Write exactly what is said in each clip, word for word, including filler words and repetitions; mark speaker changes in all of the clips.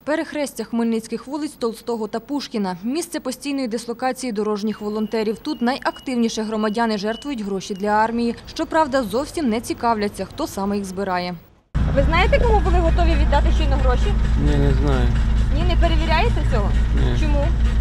Speaker 1: Перехрестя хмельницьких вулиць Толстого та Пушкіна – місце постійної дислокації дорожніх волонтерів. Тут найактивніше громадяни жертвують гроші для армії. Щоправда, зовсім не цікавляться, хто саме їх збирає. Ви знаєте, кому були готові віддати щойно гроші?
Speaker 2: Ні, не знаю.
Speaker 1: Ні, не перевіряєте цього?
Speaker 2: Ні.
Speaker 1: Чому?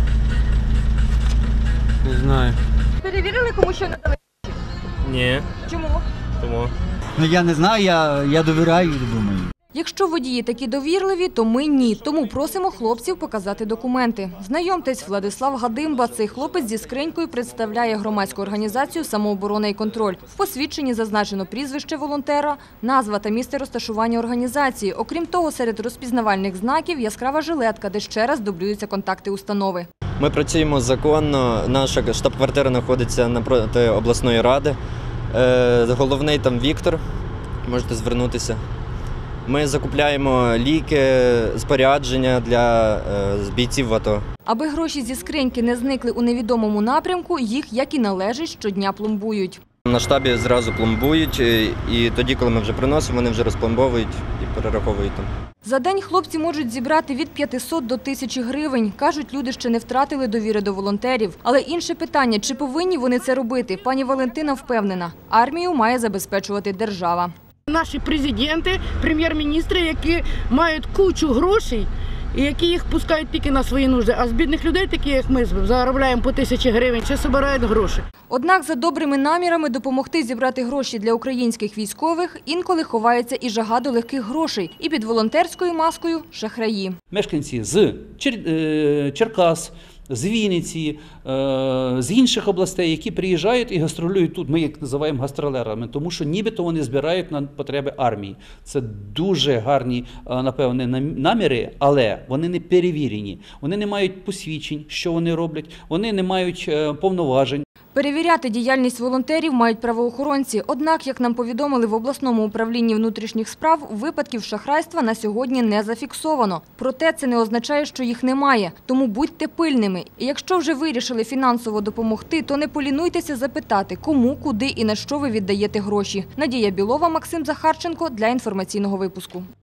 Speaker 2: Не знаю.
Speaker 1: Перевірили, кому що надали?
Speaker 3: Ні.
Speaker 1: Чому?
Speaker 3: Тому.
Speaker 4: Ну я не знаю, я, я довіряю, думаю.
Speaker 1: Якщо водії такі довірливі, то ми – ні. Тому просимо хлопців показати документи. Знайомтесь, Владислав Гадимба. Цей хлопець зі скринькою представляє громадську організацію «Самооборона і контроль». В посвідченні зазначено прізвище волонтера, назва та місце розташування організації. Окрім того, серед розпізнавальних знаків – яскрава жилетка, де ще раз дублюються контакти установи.
Speaker 3: Ми працюємо законно. Наша штаб-квартира знаходиться напроти обласної ради. Е, головний там Віктор. Можете звернутися. Ми закупляємо ліки, спорядження для бійців в АТО.
Speaker 1: Аби гроші зі скриньки не зникли у невідомому напрямку, їх, як і належить, щодня пломбують.
Speaker 3: На штабі зразу пломбують, і тоді, коли ми вже приносимо, вони вже розпломбовують і перераховують там.
Speaker 1: За день хлопці можуть зібрати від п'ятисот до тисячі гривень. Кажуть, люди ще не втратили довіри до волонтерів. Але інше питання – чи повинні вони це робити? Пані Валентина впевнена – армію має забезпечувати держава.
Speaker 5: Наші президенти, прем'єр-міністри, які мають кучу грошей і які їх пускають тільки на свої нужди. А з бідних людей, такі як ми, заробляємо по тисячі гривень, чи збирають гроші.
Speaker 1: Однак за добрими намірами допомогти зібрати гроші для українських військових інколи ховається і жага до легких грошей. І під волонтерською маскою – шахраї.
Speaker 6: Мешканці з Черкас, з Вінниці, з інших областей, які приїжджають і гастролюють тут, ми їх називаємо гастролерами, тому що нібито вони збирають на потреби армії. Це дуже гарні, напевне, наміри, але вони не перевірені. Вони не мають посвідчень, що вони роблять, вони не мають повноважень.
Speaker 1: Перевіряти діяльність волонтерів мають правоохоронці. Однак, як нам повідомили в обласному управлінні внутрішніх справ, випадків шахрайства на сьогодні не зафіксовано. Проте це не означає, що їх немає. Тому будьте пильними. І якщо вже вирішили фінансово допомогти, то не полінуйтеся запитати, кому, куди і на що ви віддаєте гроші. Надія Білова, Максим Захарченко для інформаційного випуску.